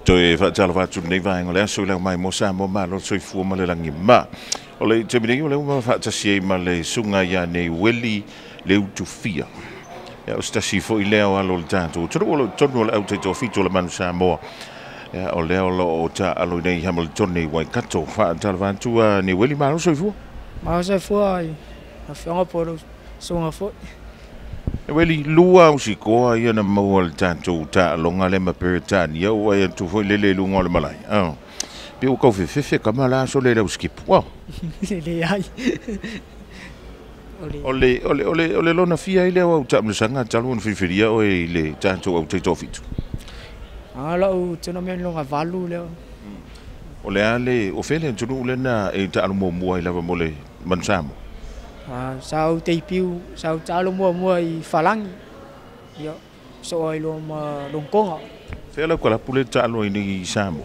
Toi fa tala fa tu nei vai ngole so la mai mo Samoa ma lo soi fu ma le langi ma. O le te mini o le ma fa tasi ma le sunga ya Neueli Leitufia. Ya o stasi fo i leo alo le tātou. Tonu le au te tō fito le Manu Samoa. Ya o leo lo o ta alo nei Hamiltoni wai kato. Fa tala fa tu Neueli ma lo soi fu. Ma soi fu ai. A whianga poro sunga fo. Neueli lua o si koa ia na maua le tātou ta alonga le ma peritani. Ia o ai tu fo lele lunga le malai. Pe o kau fefe kamala so le lau skip. Wow. Le ai. Ole lona fia i leo au tamlisanga talo on fifiria o i le tātou au te tofitu. Ala o tuna me longa valu leo. Ole ale o fele tunu le na e ta alo mua i lava mole mansamo. Sau te piu, sau talo mua i falangi. Ia so ai lo ma longkonga. Fela ko la pule talo i ni samo.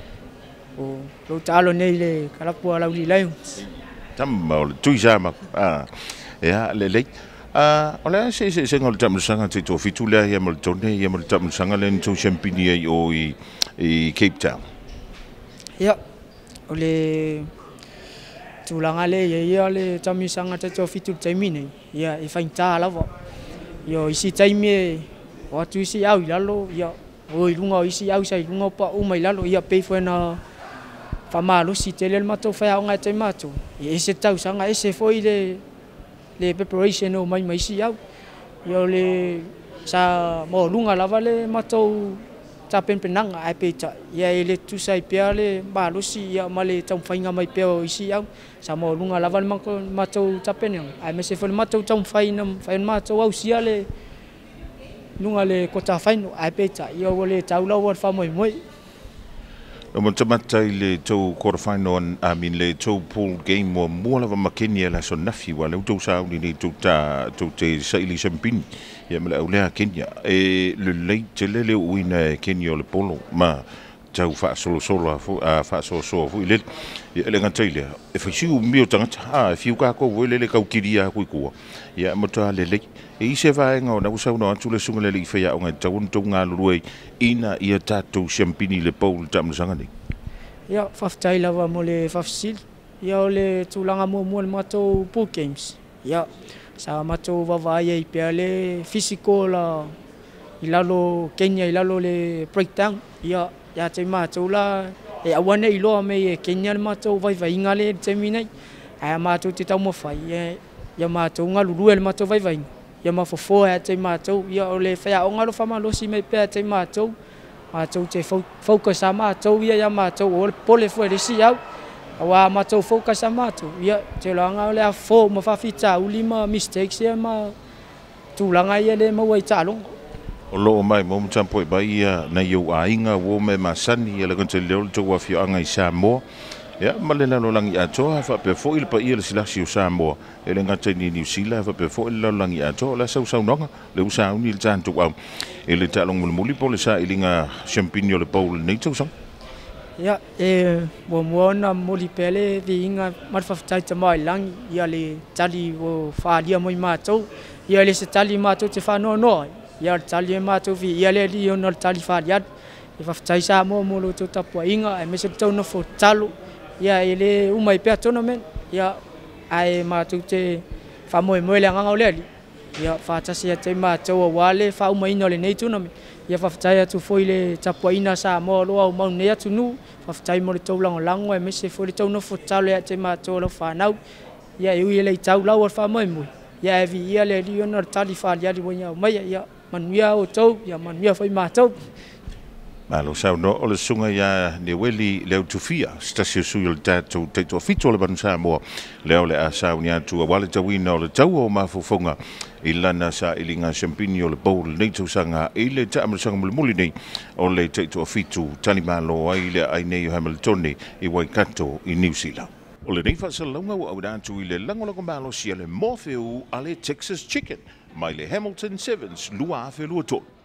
O lo talo nei le kalapu ala uli lai. Tamma o tui sama. Ya le. Ole se ngol tamlisanga te tofitu le ia mal tone ia mal tamlisanga le to champini ai o i Cape Town. Ia ole tulanga le ia le tamisanga te tofitu taimine. Ia e fainta lava. Yo isi taime o tu isi au lalo ia o ilunga isi au sai lunga pa o mai lalo ia pe foi na famalo si tele mato fa nga te mato e se tau sanga ese foi le preparation o mai si au yo le sa mo lunga lava le mato ta penpenanga ai pe ta ia ele tu sai pe le malo si ia male tau fainga mai pe o isi au sa mo lunga lava le mato ta penang ai me se foi mato tau faina fain mato au si ale lunga le kota faino ai pe ta ia le tau la wa fa moi O mo tamata i le tau quarterfinal le tau pool game o mua lava makeni e la so nafi wa le tau sa ni tau te saili champini ia mele au lea Kenya e le lei te lele uina Kenya o le polo ma tau fa solo fa solo fu ile le ngantai e fa siu mio tangata fiu ka ko le kau kiria ku ku ia mo ta le e ise vai nga na usau no atu le sunga le fa ya nga tau nga luai ina ia tatu champini le polo tamsanga ni ia faftai lava mo le fafsil ia le tulanga mo le mato pool games ia sa mato vavai ai pe le physical ilalo Kenya ilalo le breakdown ia ya te mato la e awane ilo me Kenya le mato vai ngale te minai ai mato te tau mo fai ia mato nga lulu le mato vai ia ma fofo ya te mato ia le fa o ngalo fama lo si me pe te mato te focus a mato ia mato o pole foi de si au wa mato focus a mato ia te langa le a fo mo fa fita ulima mistakes ia ma tu langa ia le mo wai talong o lo mai mo tampo ba ia na yo ainga wo me masani ia le konte le to wa fi anga i Samoa ia malena lo langi ato fa pe fo il pa ia le silasi o Samoa e le ngata ni New Zealand fa pe fo il langi ato la sau nonga le usa uni le tanto au e le talong muli po le sa ilinga champignon le paul nei tau sang ia mo na moli pele vi inga mar fa tai te mai lang ia le tali o fa dia moi mato ia le se tali mato te fa no ia tali mato vi ia le li on tali fa dia e fa tai sa mo lo to tapo inga e me se tau no fo talo ia ele umai pe tournament ia ai mato te fa mo le nga le ia fa tasi te mato wale fa umai no le nei tournament ia fa tai tu foi le tapo ina sa mo lo au mau nei tu nu fa tai mo le tau lango e me se foi le tau no fo talo ia te mato lo fa nau ia i le tau la fa mo ia vi ia le li on tali fa dia di bonya mai ia manuia o tau ia manuia foi mato malo sa no o le sunga ya Neueli Leitufia stasio suil tatu te to fito le Manu Samoa leo le asa unia tu wale tawina o le tau o mafofonga ilana sa ilinga champini o le bowl nei tu sanga ile ta amsanga muli nei o le te to fito tani malo ai le ai nei Hamiltoni i Waikato i New Zealand o le nei fa salonga o au tu ile langola ko malo sia le mofeu ale Texas chicken mai le Hamilton Sevens lua fe lua to